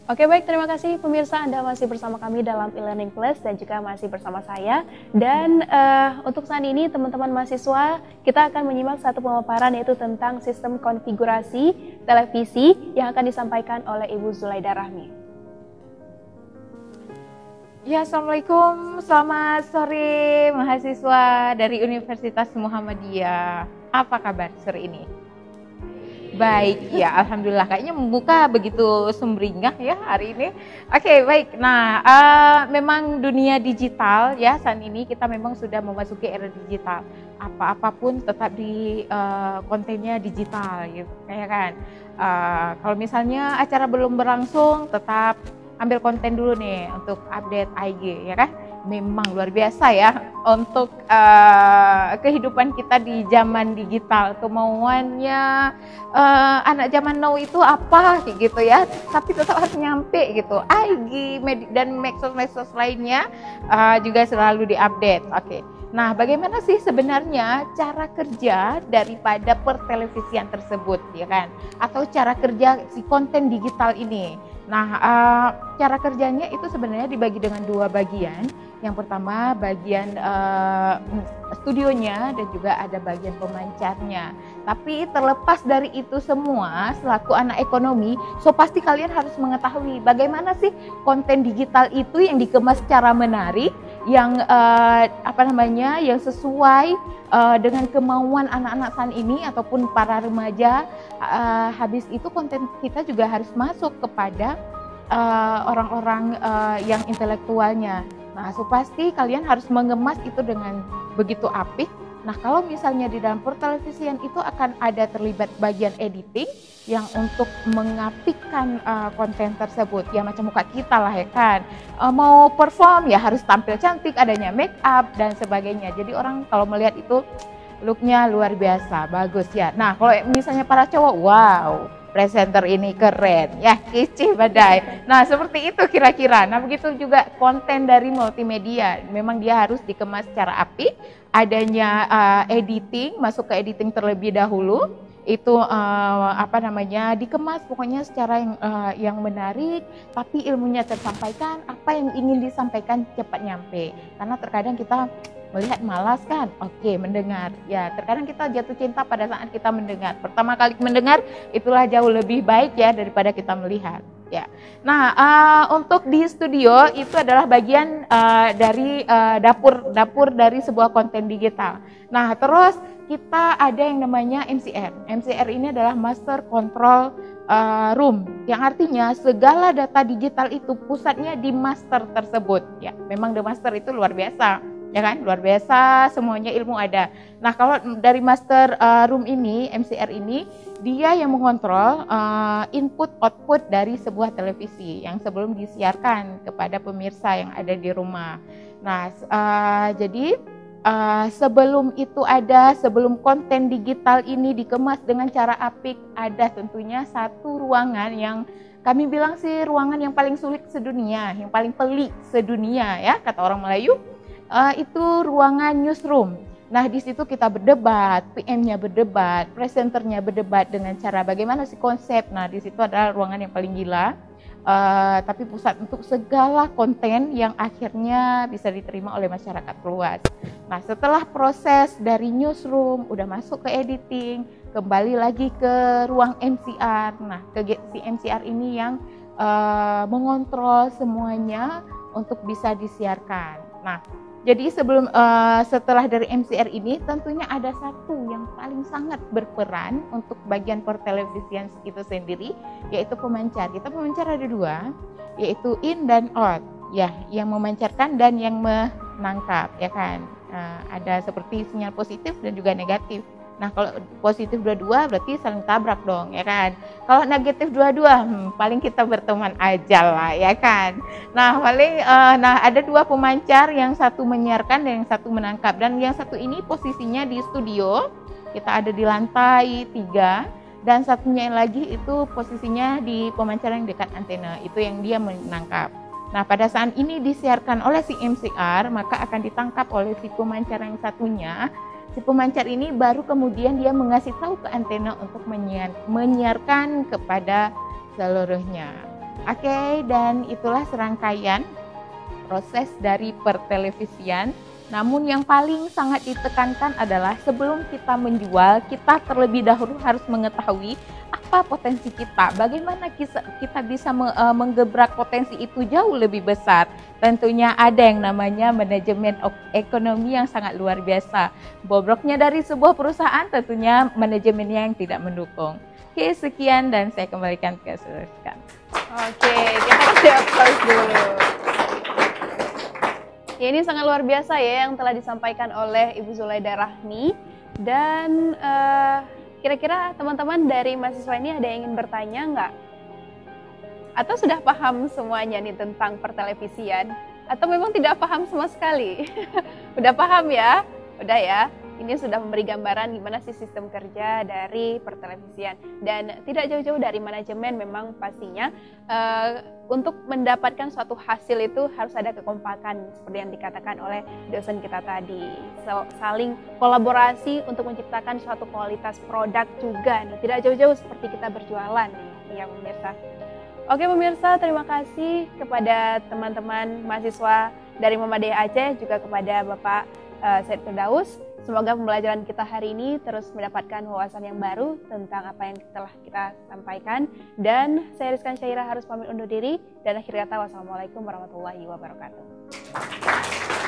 Oke baik, terima kasih pemirsa, Anda masih bersama kami dalam e-learning plus dan juga masih bersama saya. Dan untuk saat ini teman-teman mahasiswa, kita akan menyimak satu pemaparan yaitu tentang sistem konfigurasi televisi yang akan disampaikan oleh Ibu Zulaida Rahmi. Ya, Assalamualaikum, selamat sore mahasiswa dari Universitas Muhammadiyah. Apa kabar sore ini? Baik, ya Alhamdulillah, kayaknya membuka begitu sumringah ya hari ini. Oke, baik. Nah, memang dunia digital ya, saat ini kita memang sudah memasuki era digital. Apapun tetap di kontennya digital gitu, kayak kan. Kalau misalnya acara belum berlangsung, tetap ambil konten dulu nih untuk update IG ya kan. Memang luar biasa ya untuk kehidupan kita di zaman digital. Kemauannya anak zaman now itu apa gitu ya, tapi tetap harus nyampe gitu. IG dan medsos lainnya juga selalu diupdate. Oke. Nah, bagaimana sih sebenarnya cara kerja daripada pertelevisian tersebut ya kan, atau cara kerja si konten digital ini? Nah, cara kerjanya itu sebenarnya dibagi dengan dua bagian. Yang pertama bagian studionya dan juga ada bagian pemancarnya. Tapi terlepas dari itu semua, selaku anak ekonomi, so pasti kalian harus mengetahui bagaimana sih konten digital itu yang dikemas secara menarik, yang yang sesuai dengan kemauan anak-anak saat ini ataupun para remaja. Habis itu konten kita juga harus masuk kepada orang-orang yang intelektualnya. Nah, so pasti kalian harus mengemas itu dengan begitu apik. Nah, kalau misalnya di dalam pertelevisian itu akan ada terlibat bagian editing yang untuk mengapikkan konten tersebut. Ya macam muka kita lah ya kan. Mau perform ya harus tampil cantik, adanya make up dan sebagainya. Jadi orang kalau melihat itu looknya luar biasa, bagus ya. Nah, kalau misalnya para cowok, wow, presenter ini keren, ya kece badai. Nah, seperti itu kira-kira. Nah, begitu juga konten dari multimedia. Memang dia harus dikemas secara apik, adanya editing, masuk ke editing terlebih dahulu. Itu dikemas pokoknya secara yang menarik, tapi ilmunya tersampaikan, apa yang ingin disampaikan cepat nyampe. Karena terkadang kita melihat malas kan, oke mendengar ya, terkadang kita jatuh cinta pada saat kita mendengar. Pertama kali mendengar itulah jauh lebih baik ya daripada kita melihat ya. Nah, untuk di studio itu adalah bagian dari dapur dari sebuah konten digital. Nah, terus kita ada yang namanya MCR. MCR ini adalah Master Control Room, yang artinya segala data digital itu pusatnya di master tersebut ya. Memang the master itu luar biasa ya kan, luar biasa, semuanya ilmu ada. Nah, kalau dari master room ini, MCR ini, dia yang mengontrol input output dari sebuah televisi yang sebelum disiarkan kepada pemirsa yang ada di rumah. Nah, jadi sebelum itu sebelum konten digital ini dikemas dengan cara apik, ada tentunya satu ruangan yang kami bilang sih ruangan yang paling sulit sedunia, yang paling pelik sedunia ya, kata orang Melayu. Itu ruangan newsroom. Nah, di situ kita berdebat, PM-nya berdebat, presenternya berdebat dengan cara bagaimana sih konsep. Nah, di situ adalah ruangan yang paling gila, tapi pusat untuk segala konten yang akhirnya bisa diterima oleh masyarakat luas. Nah, setelah proses dari newsroom, udah masuk ke editing, kembali lagi ke ruang MCR. Nah, si MCR ini yang mengontrol semuanya untuk bisa disiarkan. Nah, jadi setelah dari MCR ini tentunya ada satu yang paling sangat berperan untuk bagian pertelevisian itu sendiri, yaitu pemancar. Kita pemancar ada dua, yaitu in dan out. Ya, yang memancarkan dan yang menangkap, ya kan. Ada seperti sinyal positif dan juga negatif. Nah, kalau positif dua-dua berarti saling tabrak dong, ya kan. Kalau negatif dua-dua, paling kita berteman aja lah, ya kan. Nah, ada dua pemancar, yang satu menyiarkan dan yang satu menangkap. Dan yang satu ini posisinya di studio, kita ada di lantai 3. Dan satunya lagi itu posisinya di pemancar yang dekat antena, itu yang dia menangkap. Nah, pada saat ini disiarkan oleh si MCR, maka akan ditangkap oleh si pemancar yang satunya. Si pemancar ini baru kemudian dia mengasih tahu ke antena untuk menyiarkan kepada seluruhnya. Oke, dan itulah serangkaian proses dari pertelevisian. Namun yang paling sangat ditekankan adalah sebelum kita menjual, kita terlebih dahulu harus mengetahui apa potensi kita, bagaimana kita bisa menggebrak potensi itu jauh lebih besar. Tentunya ada yang namanya manajemen ekonomi yang sangat luar biasa. Bobroknya dari sebuah perusahaan tentunya manajemennya yang tidak mendukung. Oke, sekian dan saya kembalikan ke Saudara. Oke, kita kasih applause dulu. Ya, ini sangat luar biasa ya yang telah disampaikan oleh Ibu Zulaida Rahmi. Dan kira-kira teman-teman dari mahasiswa ini ada yang ingin bertanya nggak? Atau sudah paham semuanya nih tentang pertelevisian? Atau memang tidak paham sama sekali? Udah paham ya? Udah ya? Ini sudah memberi gambaran gimana sih sistem kerja dari pertelevisian. Dan tidak jauh-jauh dari manajemen memang pastinya untuk mendapatkan suatu hasil itu harus ada kekompakan seperti yang dikatakan oleh dosen kita tadi. Saling kolaborasi untuk menciptakan suatu kualitas produk juga nih. Tidak jauh-jauh seperti kita berjualan nih ya pemirsa. Oke pemirsa, terima kasih kepada teman-teman mahasiswa dari Muhammadiyah Aceh, juga kepada Bapak Said Firdaus. Semoga pembelajaran kita hari ini terus mendapatkan wawasan yang baru tentang apa yang telah kita sampaikan. Dan saya Rizkan Syairah harus pamit undur diri. Dan akhir kata, wassalamualaikum warahmatullahi wabarakatuh.